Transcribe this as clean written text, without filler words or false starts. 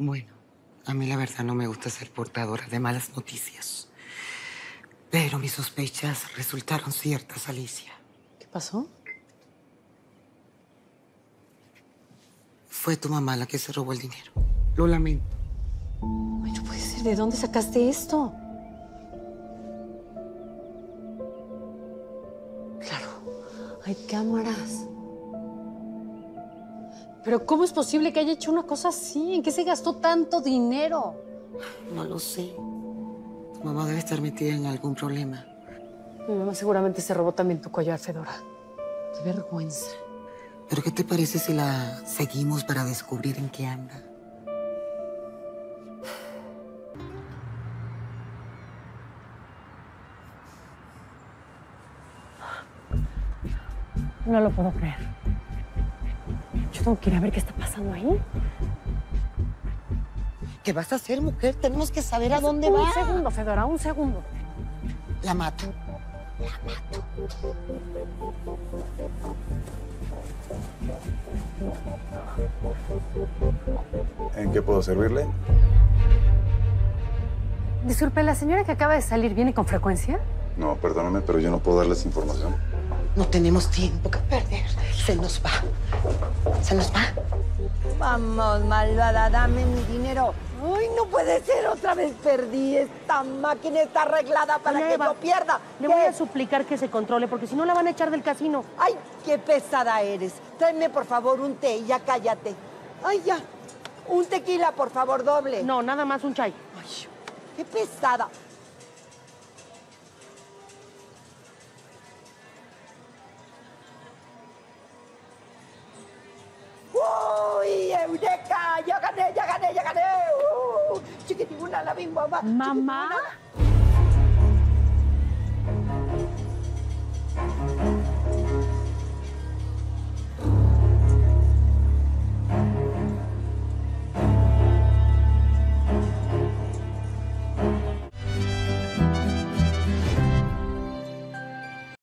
Bueno, a mí la verdad no me gusta ser portadora de malas noticias. Pero mis sospechas resultaron ciertas, Alicia. ¿Qué pasó? Fue tu mamá la que se robó el dinero. Lo lamento. Ay, no puede ser. ¿De dónde sacaste esto? Claro, hay cámaras. Pero ¿cómo es posible que haya hecho una cosa así? ¿En qué se gastó tanto dinero? No lo sé. Tu mamá debe estar metida en algún problema. Mi mamá seguramente se robó también tu collar, Fedora. Qué vergüenza. ¿Pero qué te parece si la seguimos para descubrir en qué anda? No lo puedo creer. Yo tengo que ir a ver qué está pasando ahí. ¿Qué vas a hacer, mujer? Tenemos que saber a dónde va. Un segundo, Fedora, un segundo. La mato. ¿En qué puedo servirle? Disculpe, ¿la señora que acaba de salir viene con frecuencia? No, perdóname, pero yo no puedo darles información. No tenemos tiempo que perder. Se nos va. Se nos va. Vamos, malvada, dame mi dinero. Ay, no puede ser, otra vez perdí. Esta máquina está arreglada para Doña que Eva, no pierda. Le ¿Qué? voy a suplicar que se controle, porque si no la van a echar del casino. Ay, qué pesada eres. Tráeme, por favor, un té y ya cállate. Ay, ya. Un tequila, por favor, doble. No, nada más un chai. Ay, qué pesada. ¡Uy, Eureka! ¡Ya gané, ya gané, ya gané! Chiquitiguna, la bim, bomba. ¿Mamá? Chiquitiguna.